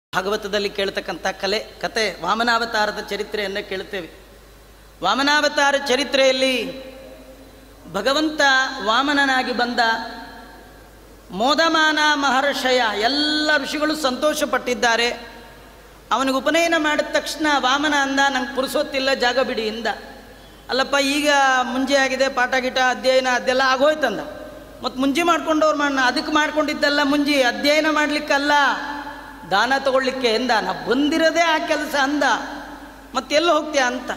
ಭಾಗವತದಲ್ಲಿ ಕೇಳ್ತಕ್ಕಂಥ ಕತೆ ವಾಮನಾವತಾರದ ಚರಿತ್ರೆಯನ್ನು ಕೇಳುತ್ತೇವೆ. ವಾಮನಾವತಾರ ಚರಿತ್ರೆಯಲ್ಲಿ ಭಗವಂತ ವಾಮನನಾಗಿ ಬಂದ. ಮೋದಮಾನ ಮಹರ್ಷಯ ಎಲ್ಲ ಋಷಿಗಳು ಸಂತೋಷಪಟ್ಟಿದ್ದಾರೆ. ಅವನಿಗೆ ಉಪನಯನ ಮಾಡಿದ ತಕ್ಷಣ ವಾಮನ ಅಂದ, ನಂಗೆ ಪುರುಸೊತ್ತಿಲ್ಲ, ಜಾಗ ಬಿಡಿ ಇಂದ. ಅಲ್ಲಪ್ಪ, ಈಗ ಮುಂಜೆ ಆಗಿದೆ, ಪಾಠ ಗೀಟ ಅಧ್ಯಯನ ಅದೆಲ್ಲ ಆಗೋಯ್ತಂದ. ಮತ್ತು ಮುಂಜಿ ಮಾಡ್ಕೊಂಡವ್ರು ಅದಕ್ಕೆ ಮಾಡ್ಕೊಂಡಿದ್ದಲ್ಲ, ಮುಂಜಿ ಅಧ್ಯಯನ ಮಾಡಲಿಕ್ಕಲ್ಲ, ದಾನ ತಗೊಳ್ಳಿಕ್ಕೆ ಎಂದ. ನಾ ಬಂದಿರೋದೇ ಆ ಕೆಲಸ ಅಂದ. ಮತ್ತೆಲ್ಲ ಹೋಗ್ತೀಯ ಅಂತ.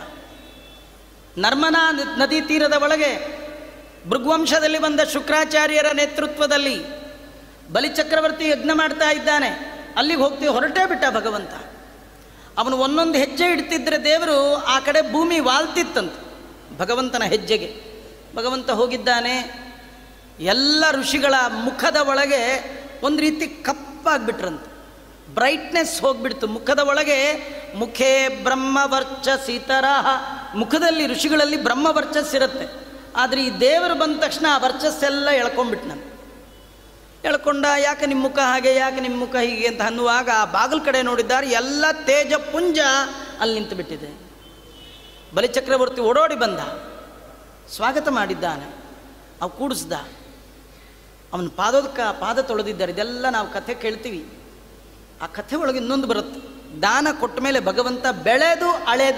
ನರ್ಮದಾ ನದಿ ತೀರದ ಒಳಗೆ ಭೃಗ್ವಂಶದಲ್ಲಿ ಬಂದ ಶುಕ್ರಾಚಾರ್ಯರ ನೇತೃತ್ವದಲ್ಲಿ ಬಲಿಚಕ್ರವರ್ತಿ ಯಜ್ಞ ಮಾಡ್ತಾ ಇದ್ದಾನೆ. ಅಲ್ಲಿಗೆ ಹೋಗ್ತೀವಿ, ಹೊರಟೇ ಬಿಟ್ಟ ಭಗವಂತ. ಅವನು ಒಂದೊಂದು ಹೆಜ್ಜೆ ಇಡ್ತಿದ್ರೆ ದೇವರು ಆ ಕಡೆ ಭೂಮಿ ವಾಲ್ತಿತ್ತಂತೆ ಭಗವಂತನ ಹೆಜ್ಜೆಗೆ. ಭಗವಂತ ಹೋಗಿದ್ದಾನೆ. ಎಲ್ಲ ಋಷಿಗಳ ಮುಖದ ಒಳಗೆ ಒಂದು ರೀತಿ ಕಪ್ಪಾಗ್ಬಿಟ್ರಂತೆ, ಬ್ರೈಟ್ನೆಸ್ ಹೋಗ್ಬಿಡ್ತು ಮುಖದ ಒಳಗೆ. ಮುಖೇ ಬ್ರಹ್ಮವರ್ಚಸ್ಸಿತರಹ, ಮುಖದಲ್ಲಿ ಋಷಿಗಳಲ್ಲಿ ಬ್ರಹ್ಮವರ್ಚಸ್ಸಿರುತ್ತೆ. ಆದರೆ ಈ ದೇವರು ಬಂದ ತಕ್ಷಣ ಆ ವರ್ಚಸ್ಸೆಲ್ಲ ಎಳ್ಕೊಂಡ್ಬಿಟ್ಟು ನಾನು ಎಳ್ಕೊಂಡ. ಯಾಕೆ ನಿಮ್ಮ ಮುಖ ಹಾಗೆ, ಯಾಕೆ ನಿಮ್ಮ ಮುಖ ಹೀಗೆ ಅಂತ ಅನ್ನುವಾಗ ಆ ಬಾಗಿಲು ಕಡೆ ನೋಡಿದ್ದಾರೆ, ಎಲ್ಲ ತೇಜಪುಂಜ ಅಲ್ಲಿ ನಿಂತು ಬಿಟ್ಟಿದೆ. ಬಲಿಚಕ್ರವರ್ತಿ ಓಡೋಡಿ ಬಂದ, ಸ್ವಾಗತ ಮಾಡಿದ್ದಾನೆ. ಅವು ಕೂಡಿಸ್ದ, ಅವನ ಪಾದ ತೊಳೆದಿದ್ದಾರೆ. ಇದೆಲ್ಲ ನಾವು ಕಥೆ ಕೇಳ್ತೀವಿ. ಆ ಕಥೆ ಒಳಗೆ ಇನ್ನೊಂದು ಬರುತ್ತೆ. ದಾನ ಕೊಟ್ಟ ಮೇಲೆ ಭಗವಂತ ಬೆಳೆದು ಅಳೆದ.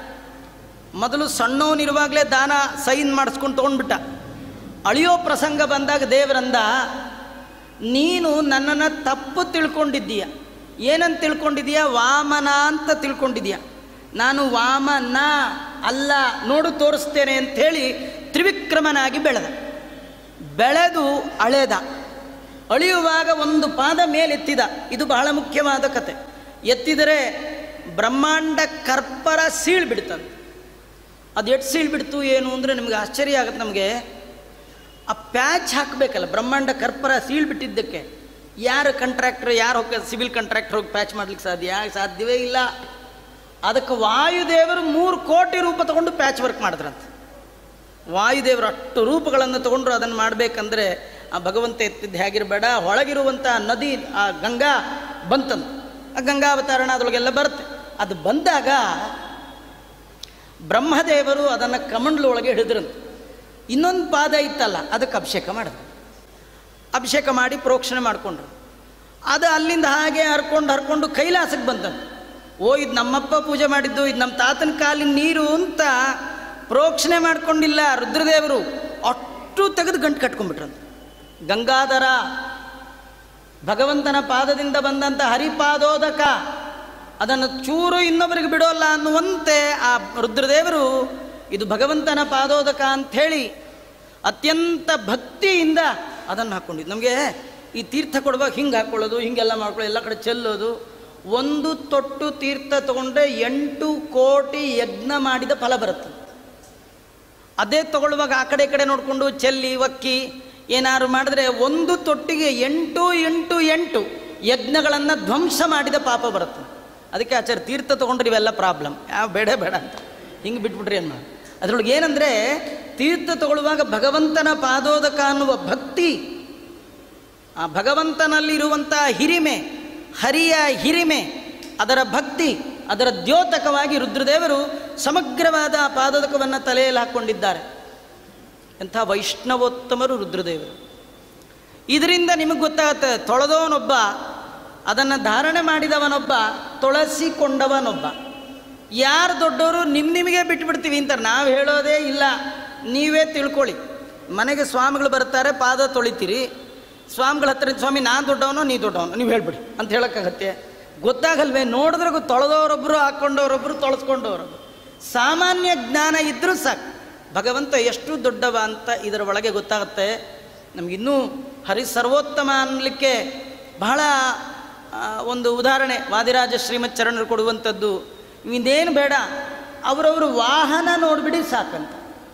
ಮೊದಲು ಸಣ್ಣವನಿರುವಾಗಲೇ ದಾನ ಸೈನ್ ಮಾಡಿಸ್ಕೊಂಡು ತೊಗೊಂಡ್ಬಿಟ್ಟ. ಅಳಿಯೋ ಪ್ರಸಂಗ ಬಂದಾಗ ದೇವರಂದ, ನೀನು ನನ್ನನ್ನು ತಪ್ಪು ತಿಳ್ಕೊಂಡಿದ್ದೀಯ. ಏನಂತ ತಿಳ್ಕೊಂಡಿದ್ದೀಯ? ವಾಮನ ಅಂತ ತಿಳ್ಕೊಂಡಿದ್ದೀಯ. ನಾನು ವಾಮನ ಅಲ್ಲ, ನೋಡು ತೋರಿಸ್ತೇನೆ ಅಂಥೇಳಿ ತ್ರಿವಿಕ್ರಮನಾಗಿ ಬೆಳೆದು ಅಳೆದ. ಅಳಿಯುವಾಗ ಒಂದು ಪಾದ ಮೇಲೆತ್ತಿದ. ಇದು ಬಹಳ ಮುಖ್ಯವಾದ ಕತೆ. ಎತ್ತಿದರೆ ಬ್ರಹ್ಮಾಂಡ ಕರ್ಪರ ಸೀಳ್ಬಿಡ್ತಂತೆ. ಅದು ಎಷ್ಟು ಸೀಳ್ಬಿಡ್ತು ಏನು ಅಂದರೆ ನಿಮಗೆ ಆಶ್ಚರ್ಯ ಆಗುತ್ತೆ. ನಮಗೆ ಆ ಪ್ಯಾಚ್ ಹಾಕಬೇಕಲ್ಲ, ಬ್ರಹ್ಮಾಂಡ ಕರ್ಪರ ಸೀಳ್ಬಿಟ್ಟಿದ್ದಕ್ಕೆ ಯಾರು ಕಾಂಟ್ರಾಕ್ಟ್ರ್, ಯಾರು ಹೋಗಿ ಸಿವಿಲ್ ಕಾಂಟ್ರಾಕ್ಟರ್ ಹೋಗಿ ಪ್ಯಾಚ್ ಮಾಡ್ಲಿಕ್ಕೆ ಸಾಧ್ಯವೇ ಇಲ್ಲ. ಅದಕ್ಕೆ ವಾಯುದೇವರು 3 ಕೋಟಿ ರೂಪ ತಗೊಂಡು ಪ್ಯಾಚ್ ವರ್ಕ್ ಮಾಡಿದ್ರಂತೆ. ವಾಯುದೇವರು ಅಷ್ಟು ರೂಪಗಳನ್ನು ತಗೊಂಡ್ರು ಅದನ್ನು ಮಾಡಬೇಕಂದ್ರೆ ಆ ಭಗವಂತ ಎತ್ತಿದ್ದು ಹೇಗಿರಬೇಡ. ಒಳಗಿರುವಂಥ ನದಿ ಆ ಗಂಗಾ ಬಂತಂತ, ಆ ಗಂಗಾವತಾರಣ ಅದರೊಳಗೆಲ್ಲ ಬರುತ್ತೆ. ಅದು ಬಂದಾಗ ಬ್ರಹ್ಮದೇವರು ಅದನ್ನು ಕಮಂಡ್ಲೊಳಗೆ ಹಿಡಿದ್ರಂತೆ. ಇನ್ನೊಂದು ಪಾದ ಇತ್ತಲ್ಲ, ಅದಕ್ಕೆ ಅಭಿಷೇಕ ಮಾಡಿದ್ರು. ಅಭಿಷೇಕ ಮಾಡಿ ಪ್ರೋಕ್ಷಣೆ ಮಾಡಿಕೊಂಡ್ರು. ಅದು ಅಲ್ಲಿಂದ ಹಾಗೆ ಹರ್ಕೊಂಡು ಕೈಲಾಸಕ್ಕೆ ಬಂತಂತೆ. ಇದು ನಮ್ಮಪ್ಪ ಪೂಜೆ ಮಾಡಿದ್ದು, ಇದು ನಮ್ಮ ತಾತನ ಕಾಲಿನ ನೀರು ಅಂತ ಪ್ರೋಕ್ಷಣೆ ಮಾಡ್ಕೊಂಡಿಲ್ಲ ರುದ್ರದೇವರು. ಅಷ್ಟು ತೆಗೆದು ಗಂಟು ಕಟ್ಕೊಂಡ್ಬಿಟ್ರಂತೆ. ಗಂಗಾಧರ, ಭಗವಂತನ ಪಾದದಿಂದ ಬಂದಂಥ ಹರಿಪಾದೋದಕ, ಅದನ್ನು ಚೂರು ಇನ್ನೊಬ್ಬರಿಗೆ ಬಿಡೋಲ್ಲ ಅನ್ನುವಂತೆ ಆ ರುದ್ರದೇವರು ಇದು ಭಗವಂತನ ಪಾದೋದಕ ಅಂಥೇಳಿ ಅತ್ಯಂತ ಭಕ್ತಿಯಿಂದ ಅದನ್ನು ಹಾಕ್ಕೊಂಡಿದ್ದು. ನಮಗೆ ಈ ತೀರ್ಥ ಕೊಡುವಾಗ ಹಿಂಗೆ ಹಾಕ್ಕೊಳ್ಳೋದು, ಹಿಂಗೆಲ್ಲ ಮಾಡ್ಕೊಳ್ಳೋದು, ಎಲ್ಲ ಕಡೆ ಚೆಲ್ಲೋದು. ಒಂದು ತೊಟ್ಟು ತೀರ್ಥ ತಗೊಂಡ್ರೆ 8 ಕೋಟಿ ಯಜ್ಞ ಮಾಡಿದ ಫಲ ಬರುತ್ತೆ. ಅದೇ ತಗೊಳ್ಳುವಾಗ ಆ ಕಡೆ ನೋಡಿಕೊಂಡು ಚೆಲ್ಲಿ ಒಕ್ಕಿ ಏನಾದ್ರು ಮಾಡಿದ್ರೆ ಒಂದು ತೊಟ್ಟಿಗೆ 8 ಯಜ್ಞಗಳನ್ನು ಧ್ವಂಸ ಮಾಡಿದ ಪಾಪ ಬರುತ್ತೆ. ಅದಕ್ಕೆ ಆಚಾರ್ಯ ತೀರ್ಥ ತೊಗೊಂಡ್ರೆ ಇವೆಲ್ಲ ಪ್ರಾಬ್ಲಮ್, ಬೇಡ ಅಂತ ಹಿಂಗೆ ಬಿಟ್ಬಿಟ್ರಿ ಏನು ಮಾಡಿ. ಅದರೊಳಗೆ ಏನಂದರೆ ತೀರ್ಥ ತಗೊಳ್ಳುವಾಗ ಭಗವಂತನ ಪಾದೋದಕ ಅನ್ನುವ ಭಕ್ತಿ, ಆ ಭಗವಂತನಲ್ಲಿರುವಂಥ ಹಿರಿಮೆ, ಹರಿಯ ಹಿರಿಮೆ, ಅದರ ಭಕ್ತಿ, ಅದರ ದ್ಯೋತಕವಾಗಿ ರುದ್ರದೇವರು ಸಮಗ್ರವಾದ ಪಾದೋದಕವನ್ನು ತಲೆಯಲ್ಲಿ ಹಾಕ್ಕೊಂಡಿದ್ದಾರೆ. ಎಂಥ ವೈಷ್ಣವೋತ್ತಮರು ರುದ್ರದೇವರು. ಇದರಿಂದ ನಿಮಗೆ ಗೊತ್ತಾಗುತ್ತೆ, ತೊಳೆದವನೊಬ್ಬ, ಅದನ್ನು ಧಾರಣೆ ಮಾಡಿದವನೊಬ್ಬ, ತೊಳಸಿಕೊಂಡವನೊಬ್ಬ. ಯಾರು ದೊಡ್ಡವರು ನಿಮಗೆ ಬಿಟ್ಬಿಡ್ತೀವಿ ಅಂತಾರೆ. ನಾವು ಹೇಳೋದೇ ಇಲ್ಲ, ನೀವೇ ತಿಳ್ಕೊಳ್ಳಿ. ಮನೆಗೆ ಸ್ವಾಮಿಗಳು ಬರ್ತಾರೆ, ಪಾದ ತೊಳಿತೀರಿ. ಸ್ವಾಮಿಗಳ ಹತ್ರ, ಸ್ವಾಮಿ ನಾನು ದೊಡ್ಡವನೋ ನೀ ದೊಡ್ಡವನೋ ನೀವು ಹೇಳ್ಬಿಡಿ ಅಂತ ಹೇಳೋಕ್ಕಾಗತ್ತೆ? ಗೊತ್ತಾಗಲ್ವೇ? ನೋಡಿದ್ರೆ ತೊಳೆದವರೊಬ್ಬರು, ಹಾಕ್ಕೊಂಡವರೊಬ್ಬರು, ತೊಳೆಸ್ಕೊಂಡವರೊಬ್ಬರು. ಸಾಮಾನ್ಯ ಜ್ಞಾನ ಇದ್ದರೂ ಸಾಕು, ಭಗವಂತ ಎಷ್ಟು ದೊಡ್ಡವ ಅಂತ ಇದರ ಒಳಗೆ ಗೊತ್ತಾಗುತ್ತೆ. ನಮಗಿನ್ನೂ ಹರಿ ಸರ್ವೋತ್ತಮ ಅನ್ನಲಿಕ್ಕೆ ಬಹಳ ಒಂದು ಉದಾಹರಣೆ ವಾದಿರಾಜ ಶ್ರೀಮತ್ ಚರಣರು ಕೊಡುವಂಥದ್ದು. ಇದೇನು ಬೇಡ, ಅವರವರು ವಾಹನ ನೋಡಿಬಿಡಿ ಸಾಕಂತ.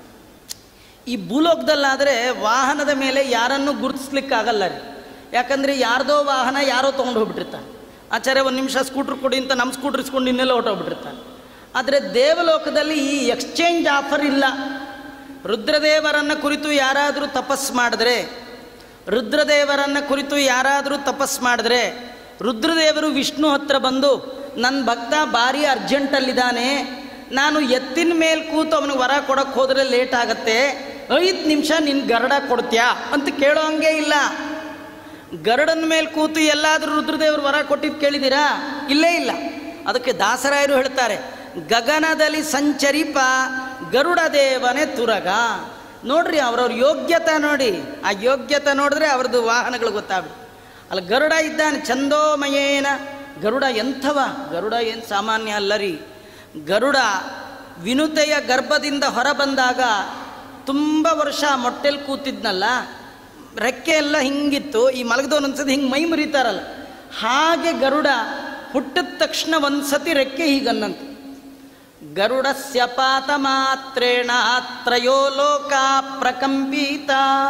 ಈ ಭೂಲೋಕದಲ್ಲಾದರೆ ವಾಹನದ ಮೇಲೆ ಯಾರನ್ನು ಗುರುತಿಸ್ಲಿಕ್ಕಾಗಲ್ಲ ರೀ. ಯಾಕಂದರೆ ಯಾರ್ದೋ ವಾಹನ ಯಾರೋ ತೊಗೊಂಡು ಹೋಗ್ಬಿಟ್ಟಿರ್ತಾನೆ. ಆಚಾರ್ಯ 1 ನಿಮಿಷ ಸ್ಕೂಟ್ರ್ ಕೊಡಿ ಅಂತ ನಮ್ಮ ಸ್ಕೂಟ್ರ್ ಇಸ್ಕೊಂಡು ಇನ್ನೆಲ್ಲ ಹೊಟ್ಟೋಗ್ಬಿಟ್ಟಿರ್ತಾನೆ. ಆದರೆ ದೇವಲೋಕದಲ್ಲಿ ಈ ಎಕ್ಸ್ಚೇಂಜ್ ಆಫರ್ ಇಲ್ಲ. ರುದ್ರದೇವರನ್ನು ಕುರಿತು ಯಾರಾದರೂ ತಪಸ್ಸು ಮಾಡಿದ್ರೆ ರುದ್ರದೇವರು ವಿಷ್ಣು ಹತ್ರ ಬಂದು, ನನ್ನ ಭಕ್ತ ಭಾರಿ ಅರ್ಜೆಂಟಲ್ಲಿದ್ದಾನೆ, ನಾನು ಎತ್ತಿನ ಮೇಲೆ ಕೂತು ಅವನಿಗೆ ವರ ಕೊಡೋಕ್ಕೆ ಹೋದರೆ ಲೇಟ್ ಆಗುತ್ತೆ, 5 ನಿಮಿಷ ನಿನ್ನ ಗರುಡ ಕೊಡ್ತೀಯಾ ಅಂತ ಕೇಳೋ ಹಂಗೆ ಇಲ್ಲ. ಗರುಡನ ಮೇಲೆ ಕೂತು ಎಲ್ಲಾದರೂ ರುದ್ರದೇವರು ವರ ಕೊಟ್ಟಿದ್ದು ಕೇಳಿದ್ದೀರಾ? ಇಲ್ಲೇ ಇಲ್ಲ. ಅದಕ್ಕೆ ದಾಸರಾಯರು ಹೇಳ್ತಾರೆ, ಗಗನದಲ್ಲಿ ಸಂಚರಿಪ ಗರುಡ ದೇವನೇ ತುರಗ. ನೋಡ್ರಿ, ಅವ್ರವ್ರ ಯೋಗ್ಯತೆ ನೋಡಿ, ಆ ಯೋಗ್ಯತೆ ನೋಡಿದ್ರೆ ಅವ್ರದ್ದು ವಾಹನಗಳು ಗೊತ್ತಾಗ್ಬಿಡು. ಅಲ್ಲಿ ಗರುಡ ಇದ್ದಾನೆ ಚಂದೋಮಯೇನ. ಗರುಡ ಎಂಥವ? ಗರುಡ ಏನು ಸಾಮಾನ್ಯ ಅಲ್ಲ ರೀ. ಗರುಡ ವಿನುತೆಯ ಗರ್ಭದಿಂದ ಹೊರ ಬಂದಾಗ ತುಂಬ ವರ್ಷ ಮೊಟ್ಟೆಲಿ ಕೂತಿದ್ನಲ್ಲ, ರೆಕ್ಕೆ ಎಲ್ಲ ಹಿಂಗಿತ್ತು, ಈ ಮಲಗದವನೊಂದ್ಸತಿ ಹಿಂಗೆ ಮೈ ಮುರಿತಾರಲ್ಲ ಹಾಗೆ ಗರುಡ ಹುಟ್ಟಿದ ತಕ್ಷಣ ಒಂದ್ಸತಿ ರೆಕ್ಕೆ ಹೀಗನ್ನಂತೆ. ಗರುಡಸ್ಯ ಪಾತ ಮಾತ್ರೇಣ ತ್ರಯೋ ಲೋಕ ಪ್ರಕಂಪಿತ.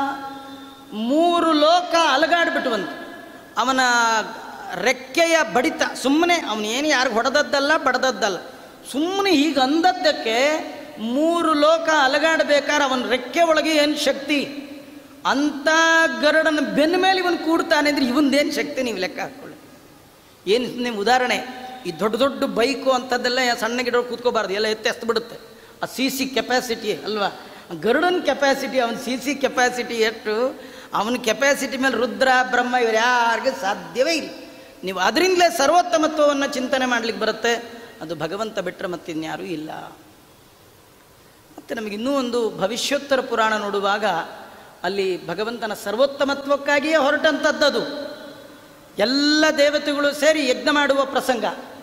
3 ಲೋಕ ಅಲಗಾಡ್ಬಿಟ್ಟುವಂತೆ ಅವನ ರೆಕ್ಕೆಯ ಬಡಿತ. ಸುಮ್ಮನೆ ಅವನೇನು ಯಾರಿಗೆ ಹೊಡೆದದ್ದಲ್ಲ ಬಡದದ್ದಲ್ಲ, ಸುಮ್ಮನೆ ಹೀಗೆ ಅಂದದ್ದಕ್ಕೆ 3 ಲೋಕ ಅಲಗಾಡಬೇಕಾದ್ರೆ ಅವನ ರೆಕ್ಕೆ ಒಳಗೆ ಏನು ಶಕ್ತಿ. ಅಂಥ ಗರುಡನ ಬೆನ್ನ ಮೇಲೆ ಇವನು ಕೂಡ್ತಾನೆ ಅಂದರೆ ಇವನ್ದೇನು ಶಕ್ತಿ ನೀವು ಲೆಕ್ಕ ಹಾಕ್ಕೊಳ್ಳಿ. ಏನು ನಿಮ್ಮ ಉದಾಹರಣೆ, ಈ ದೊಡ್ಡ ದೊಡ್ಡ ಬೈಕು ಅಂಥದ್ದೆಲ್ಲ ಸಣ್ಣ ಗಿಡ ಕೂತ್ಕೋಬಾರ್ದು, ಎಲ್ಲ ಎತ್ತಿ ಬಿಡುತ್ತೆ. ಆ CC ಕೆಪಾಸಿಟಿ ಅಲ್ವಾ, ಗರುಡನ ಕೆಪಾಸಿಟಿ, ಅವನ CC ಕೆಪಾಸಿಟಿ ಎಷ್ಟು, ಅವನ ಕೆಪಾಸಿಟಿ ಮೇಲೆ ರುದ್ರ ಬ್ರಹ್ಮ ಇವರು ಯಾರಿಗೂ ಸಾಧ್ಯವೇ ಇಲ್ಲ. ನೀವು ಅದರಿಂದಲೇ ಸರ್ವೋತ್ತಮತ್ವವನ್ನು ಚಿಂತನೆ ಮಾಡಲಿಕ್ಕೆ ಬರುತ್ತೆ. ಅದು ಭಗವಂತ ಬಿಟ್ಟರೆ ಮತ್ತಿನ್ಯಾರೂ ಇಲ್ಲ. ಮತ್ತು ನಮಗೆ ಇನ್ನೂ ಒಂದು ಭವಿಷ್ಯೋತ್ತರ ಪುರಾಣ ನೋಡುವಾಗ ಅಲ್ಲಿ ಭಗವಂತನ ಸರ್ವೋತ್ತಮತ್ವಕ್ಕಾಗಿಯೇ ಹೊರಟಂಥದ್ದದು. ಎಲ್ಲ ದೇವತೆಗಳು ಸೇರಿ ಯಜ್ಞ ಮಾಡುವ ಪ್ರಸಂಗ.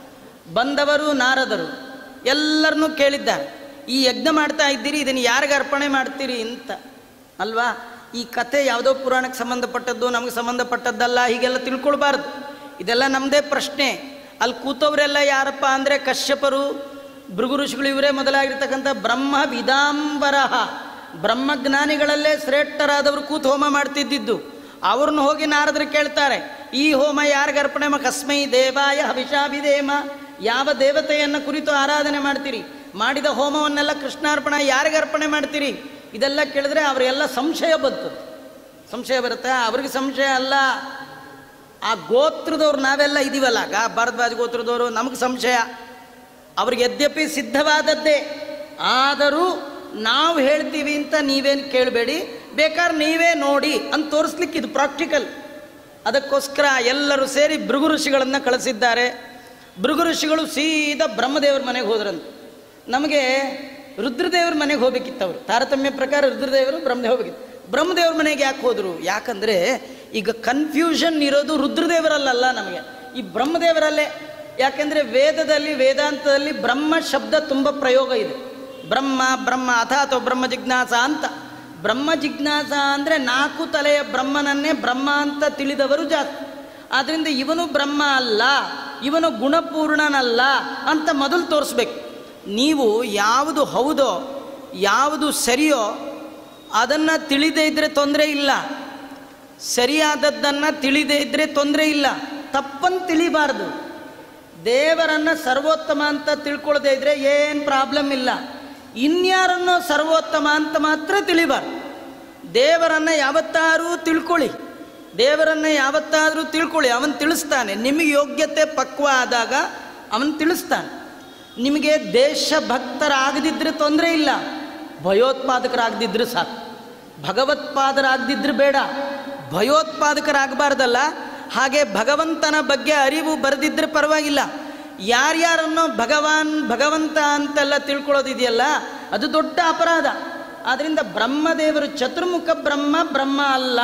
ಬಂದವರು ನಾರದರು ಎಲ್ಲರನ್ನೂ ಕೇಳಿದ್ದಾರೆ, ಈ ಯಜ್ಞ ಮಾಡ್ತಾ ಇದ್ದೀರಿ, ಇದನ್ನು ಯಾರಿಗೆ ಅರ್ಪಣೆ ಮಾಡ್ತೀರಿ ಅಂತ ಅಲ್ವಾ. ಈ ಕಥೆ ಯಾವುದೋ ಪುರಾಣಕ್ಕೆ ಸಂಬಂಧಪಟ್ಟದ್ದು, ನಮಗೆ ಸಂಬಂಧಪಟ್ಟದ್ದಲ್ಲ, ಹೀಗೆಲ್ಲ ತಿಳ್ಕೊಳ್ಬಾರ್ದು. ಇದೆಲ್ಲ ನಮ್ಮದೇ ಪ್ರಶ್ನೆ. ಅಲ್ಲಿ ಕೂತವರೆಲ್ಲ ಯಾರಪ್ಪ ಅಂದರೆ ಕಶ್ಯಪರು, ಭೃಗು ಋಷಿಗಳು, ಇವರೇ ಮೊದಲಾಗಿರ್ತಕ್ಕಂಥ ಬ್ರಹ್ಮ ವಿದಾಂಬರಹ, ಬ್ರಹ್ಮಜ್ಞಾನಿಗಳಲ್ಲೇ ಶ್ರೇಷ್ಠರಾದವರು ಕೂತು ಹೋಮ ಮಾಡ್ತಿದ್ದಿದ್ದು. ಅವ್ರನ್ನ ಹೋಗಿ ನಾರದರು ಕೇಳ್ತಾರೆ, ಈ ಹೋಮ ಯಾರಿಗೆ ಅರ್ಪಣೆ ಕಸ್ಮೈ ದೇವಾಯ ಹವಿಷಾಭಿದೇಮ, ಯಾವ ದೇವತೆಯನ್ನು ಕುರಿತು ಆರಾಧನೆ ಮಾಡ್ತೀರಿ, ಮಾಡಿದ ಹೋಮವನ್ನೆಲ್ಲ ಕೃಷ್ಣಾರ್ಪಣ ಯಾರಿಗೆ ಅರ್ಪಣೆ ಮಾಡ್ತೀರಿ, ಇದೆಲ್ಲ ಕೇಳಿದ್ರೆ ಅವರೆಲ್ಲ ಸಂಶಯ ಬಂತು. ಸಂಶಯ ಬರುತ್ತೆ. ಅವ್ರಿಗೆ ಸಂಶಯ ಅಲ್ಲ, ಆ ಗೋತ್ರದವ್ರು ನಾವೆಲ್ಲ ಇದೀವಲ್ಲ, ಭಾರದ್ವಾಜ ಗೋತ್ರದವರು, ನಮಗೆ ಸಂಶಯ. ಅವ್ರಿಗೆ ಯದ್ಯಪಿ ಸಿದ್ಧವಾದದ್ದೇ, ಆದರೂ ನಾವು ಹೇಳ್ತೀವಿ ಅಂತ ನೀವೇನು ಕೇಳಬೇಡಿ, ಬೇಕಾದ್ರೆ ನೀವೇ ನೋಡಿ ಅಂತ ತೋರಿಸ್ಲಿಕ್ಕೆ ಇದು ಪ್ರಾಕ್ಟಿಕಲ್. ಅದಕ್ಕೋಸ್ಕರ ಎಲ್ಲರೂ ಸೇರಿ ಭೃಗು ಋಷಿಗಳನ್ನು ಕಳಿಸಿದ್ದಾರೆ. ಭೃಗು ಋಷಿಗಳು ಸೀದಾ ಬ್ರಹ್ಮದೇವ್ರ ಮನೆಗೆ ಹೋದ್ರಂತೆ. ನಮಗೆ ರುದ್ರದೇವ್ರ ಮನೆಗೆ ಹೋಗ್ಬೇಕಿತ್ತು. ಅವರು ತಾರತಮ್ಯ ಪ್ರಕಾರ ರುದ್ರದೇವರು ಬ್ರಹ್ಮದೇವ್ ಹೋಗ್ಬೇಕಿತ್ತು. ಬ್ರಹ್ಮದೇವ್ರ ಮನೆಗೆ ಯಾಕೆ ಹೋದರು? ಯಾಕಂದರೆ ಈಗ ಕನ್ಫ್ಯೂಷನ್ ಇರೋದು ರುದ್ರದೇವರಲ್ಲ, ನಮಗೆ ಈ ಬ್ರಹ್ಮದೇವರಲ್ಲೇ. ಯಾಕೆಂದರೆ ವೇದದಲ್ಲಿ, ವೇದಾಂತದಲ್ಲಿ ಬ್ರಹ್ಮ ಶಬ್ದ ತುಂಬ ಪ್ರಯೋಗ ಇದೆ. ಬ್ರಹ್ಮ ಬ್ರಹ್ಮ ಅಥವಾ ಬ್ರಹ್ಮ ಜಿಜ್ಞಾಸ ಅಂತ. ಬ್ರಹ್ಮ ಜಿಜ್ಞಾಸ ಅಂದರೆ 4 ತಲೆಯ ಬ್ರಹ್ಮನನ್ನೇ ಬ್ರಹ್ಮ ಅಂತ ತಿಳಿದವರು ಜಾಸ್ತಿ. ಆದ್ದರಿಂದ ಇವನು ಬ್ರಹ್ಮ ಅಲ್ಲ, ಇವನು ಗುಣಪೂರ್ಣನಲ್ಲ ಅಂತ ಮೊದಲು ತೋರಿಸ್ಬೇಕು. ನೀವು ಯಾವುದು ಹೌದೋ ಯಾವುದು ಸರಿಯೋ ಅದನ್ನು ತಿಳಿದೇ ಇದ್ದರೆ ತೊಂದರೆ ಇಲ್ಲ, ಸರಿಯಾದದ್ದನ್ನು ತಿಳಿದೇ ಇದ್ದರೆ ತೊಂದರೆ ಇಲ್ಲ. ತಪ್ಪನ್ನು ತಿಳಿಬಾರ್ದು. ದೇವರನ್ನು ಸರ್ವೋತ್ತಮ ಅಂತ ತಿಳ್ಕೊಳ್ಳದೆ ಇದ್ದರೆ ಏನು ಪ್ರಾಬ್ಲಮ್ ಇಲ್ಲ. ಇನ್ಯಾರನ್ನೋ ಸರ್ವೋತ್ತಮ ಅಂತ ಮಾತ್ರ ತಿಳಿಬಾರ್ದು. ದೇವರನ್ನು ಯಾವತ್ತಾದರೂ ತಿಳ್ಕೊಳ್ಳಿ, ದೇವರನ್ನು ಯಾವತ್ತಾದರೂ ತಿಳ್ಕೊಳ್ಳಿ, ಅವನು ತಿಳಿಸ್ತಾನೆ. ನಿಮಗೆ ಯೋಗ್ಯತೆ ಪಕ್ವ ಆದಾಗ ಅವನು ತಿಳಿಸ್ತಾನೆ. ನಿಮಗೆ ದೇಶಭಕ್ತರಾಗದಿದ್ದರೆ ತೊಂದರೆ ಇಲ್ಲ, ಭಯೋತ್ಪಾದಕರಾಗದಿದ್ದರೆ ಸಾಕು. ಭಗವತ್ಪಾದರಾಗದಿದ್ದರೆ ಬೇಡ, ಭಯೋತ್ಪಾದಕರಾಗಬಾರ್ದಲ್ಲ. ಹಾಗೆ ಭಗವಂತನ ಬಗ್ಗೆ ಅರಿವು ಬರೆದಿದ್ದರೆ ಪರವಾಗಿಲ್ಲ. ಯಾರ್ಯಾರನ್ನೋ ಭಗವಂತ ಅಂತೆಲ್ಲ ತಿಳ್ಕೊಳ್ಳೋದಿದೆಯಲ್ಲ, ಅದು ದೊಡ್ಡ ಅಪರಾಧ. ಆದ್ದರಿಂದ ಬ್ರಹ್ಮದೇವರು ಚತುರ್ಮುಖ ಬ್ರಹ್ಮ ಅಲ್ಲ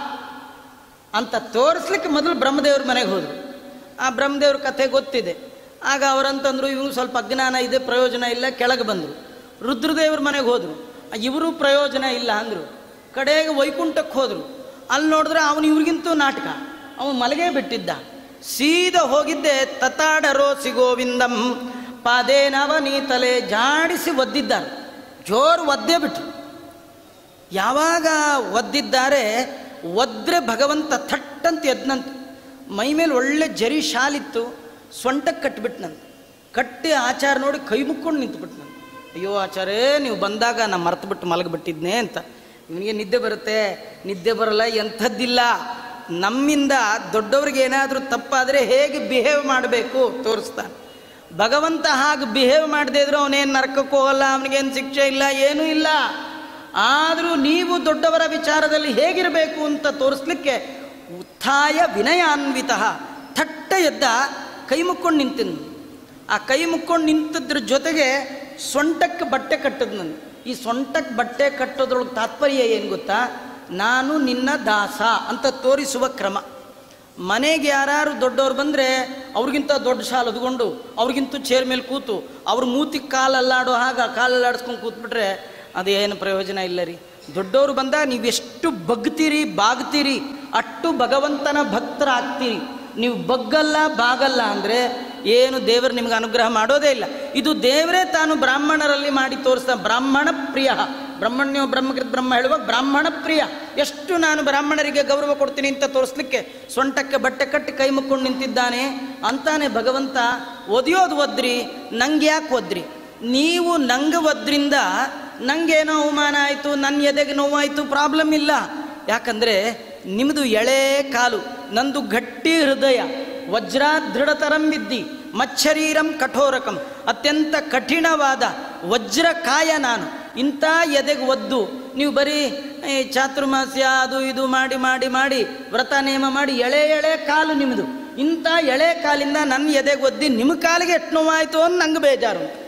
ಅಂತ ತೋರಿಸ್ಲಿಕ್ಕೆ ಮೊದಲು ಬ್ರಹ್ಮದೇವ್ರ ಮನೆಗೆ ಹೋದರು. ಆ ಬ್ರಹ್ಮದೇವ್ರ ಕಥೆ ಗೊತ್ತಿದೆ. ಆಗ ಅವರಂತಂದರು, ಇವರು ಸ್ವಲ್ಪ ಅಜ್ಞಾನ ಇದೆ, ಪ್ರಯೋಜನ ಇಲ್ಲ, ಕೆಳಗೆ ಬಂದರು. ರುದ್ರದೇವ್ರ ಮನೆಗೆ ಹೋದರು, ಇವರು ಪ್ರಯೋಜನ ಇಲ್ಲ ಅಂದರು. ಕಡೆಗೆ ವೈಕುಂಠಕ್ಕೆ ಹೋದರು. ಅಲ್ಲಿ ನೋಡಿದ್ರೆ ಅವನು ಇವ್ರಿಗಿಂತೂ ನಾಟಕ, ಅವನು ಮಲಗೇ ಬಿಟ್ಟಿದ್ದ. ಸೀದಾ ಹೋಗಿದ್ದೆ ತತಾಡರೋಸಿ ಗೋವಿಂದಂ ಪಾದೇನವನೀತಲೆ ಜಾಡಿಸಿ ಒದ್ದಿದ್ದಾರೆ. ಜೋರು ಒದ್ದೇ ಬಿಟ್ರು. ಯಾವಾಗ ಒದ್ದಿದ್ದಾರೆ, ಒದ್ರೆ ಭಗವಂತ ಥಟ್ಟಂತ ಎದ್ನಂತೆ. ಮೈ ಮೇಲೆ ಒಳ್ಳೆ ಜರಿ ಶಾಲಿತ್ತು, ಸೊಂಟಕ್ಕೆ ಕಟ್ಟಿಬಿಟ್ನಂತೆ. ಕಟ್ಟಿ ಆಚಾರ ನೋಡಿ ಕೈ ಮುಕ್ಕೊಂಡು ನಿಂತುಬಿಟ್ನಂತೆ. ಅಯ್ಯೋ ಆಚಾರೇ, ನೀವು ಬಂದಾಗ ನಾನು ಮರೆತು ಬಿಟ್ಟು ಮಲಗಿಬಿಟ್ಟಿದ್ನೆ ಅಂತ. ಇವನಿಗೆ ನಿದ್ದೆ ಬರುತ್ತೆ, ನಿದ್ದೆ ಬರಲ್ಲ, ಎಂಥದ್ದಿಲ್ಲ. ನಮ್ಮಿಂದ ದೊಡ್ಡವ್ರಿಗೆ ಏನಾದರೂ ತಪ್ಪಾದರೆ ಹೇಗೆ ಬಿಹೇವ್ ಮಾಡಬೇಕು ತೋರಿಸ್ತಾನೆ. ಭಗವಂತ ಹಾಗೆ ಬಿಹೇವ್ ಮಾಡದೇ ಇದ್ರೂ ಅವನೇನು ನರಕಕ್ಕೆ ಹೋಗಲ್ಲ, ಅವನಿಗೇನು ಶಿಕ್ಷೆ ಇಲ್ಲ, ಏನೂ ಇಲ್ಲ. ಆದರೂ ನೀವು ದೊಡ್ಡವರ ವಿಚಾರದಲ್ಲಿ ಹೇಗಿರಬೇಕು ಅಂತ ತೋರಿಸ್ಲಿಕ್ಕೆ ಉತ್ಥಾಯ ವಿನಯಾನ್ವಿತ ಥಟ್ಟ ಎದ್ದ, ಕೈ ಮುಕ್ಕೊಂಡು ನಿಂತಿದ್ನು. ಆ ಕೈ ಮುಕ್ಕೊಂಡು ನಿಂತದ್ರ ಜೊತೆಗೆ ಸೊಂಟಕ್ಕೆ ಬಟ್ಟೆ ಕಟ್ಟದ್. ನಾನು ಈ ಸೊಂಟಕ್ಕೆ ಬಟ್ಟೆ ಕಟ್ಟೋದ್ರೊಳಗೆ ತಾತ್ಪರ್ಯ ಏನು ಗೊತ್ತಾ? ನಾನು ನಿನ್ನ ದಾಸ ಅಂತ ತೋರಿಸುವ ಕ್ರಮ. ಮನೆಗೆ ಯಾರು ದೊಡ್ಡವ್ರು ಬಂದರೆ ಅವ್ರಿಗಿಂತ ದೊಡ್ಡ ಶಾಲು ಹೊದ್ಕೊಂಡು ಅವ್ರಿಗಿಂತ ಚೇರ್ ಮೇಲೆ ಕೂತು ಅವ್ರ ಮೂತಿಗೆ ಕಾಲಲ್ಲಾಡೋ ಕಾಲಲ್ಲಾಡಿಸ್ಕೊಂಡು ಕೂತ್ಬಿಟ್ರೆ ಅದೇನು ಪ್ರಯೋಜನ ಇಲ್ಲ ರೀ. ದೊಡ್ಡವರು ಬಂದಾಗ ನೀವೆಷ್ಟು ಬಗ್ತೀರಿ ಬಾಗ್ತೀರಿ ಅಷ್ಟು ಭಗವಂತನ ಭಕ್ತರಾಗ್ತೀರಿ. ನೀವು ಬಗ್ಗಲ್ಲ ಬಾಗಲ್ಲ ಅಂದರೆ ಏನು ದೇವರು ನಿಮ್ಗೆ ಅನುಗ್ರಹ ಮಾಡೋದೇ ಇಲ್ಲ. ಇದು ದೇವರೇ ತಾನು ಬ್ರಾಹ್ಮಣರಲ್ಲಿ ಮಾಡಿ ತೋರಿಸ್ತಾನೆ. ಬ್ರಾಹ್ಮಣ ಪ್ರಿಯ, ಬ್ರಹ್ಮಣ್ಯೋ ಬ್ರಹ್ಮಕೃತ್ ಬ್ರಹ್ಮ ಹೇಳುವ ಬ್ರಾಹ್ಮಣ ಪ್ರಿಯ. ಎಷ್ಟು ನಾನು ಬ್ರಾಹ್ಮಣರಿಗೆ ಗೌರವ ಕೊಡ್ತೀನಿ ಅಂತ ತೋರಿಸ್ಲಿಕ್ಕೆ ಸೊಂಟಕ್ಕೆ ಬಟ್ಟೆ ಕಟ್ಟಿ ಕೈ ಮುಕ್ಕೊಂಡು ನಿಂತಿದ್ದಾನೆ ಅಂತಾನೆ ಭಗವಂತ. ಒದಿಯೋದು ಒದ್ರಿ, ನಂಗೆ ಯಾಕೆ ಒದ್ರಿ? ನೀವು ನಂಗೆ ಒದ್ರಿಂದ ನಂಗೇನೋ ಅವಮಾನ ಆಯಿತು, ನನ್ನ ಎದೆಗೆ ನೋವಾಯಿತು, ಪ್ರಾಬ್ಲಮ್ ಇಲ್ಲ. ಯಾಕಂದರೆ ನಿಮ್ಮದು ಎಳೆ ಕಾಲು, ನಂದು ಗಟ್ಟಿ ಹೃದಯ. ವಜ್ರಾದೃಢತರಂ ವಿದ್ದಿ ಮಚ್ಚರೀರಂ ಕಠೋರಕಂ, ಅತ್ಯಂತ ಕಠಿಣವಾದ ವಜ್ರಕಾಯ ನಾನು. ಇಂಥ ಎದೆಗೆ ಒದ್ದು ನೀವು ಬರೀ ಚಾತುರ್ಮಾಸ್ಯ ಅದು ಇದು ಮಾಡಿ ಮಾಡಿ ಮಾಡಿ ವ್ರತ ನೇಮ ಮಾಡಿ ಎಳೆ ಎಳೆ ಕಾಲು ನಿಮ್ಮದು. ಇಂಥ ಎಳೆ ಕಾಲಿಂದ ನನ್ನ ಎದೆಗೆ ಒದ್ದಿ ನಿಮ್ಮ ಕಾಲಿಗೆ ಎಷ್ಟು ನೋವಾಯಿತು ಅಂತ ನಂಗೆ ಬೇಜಾರು.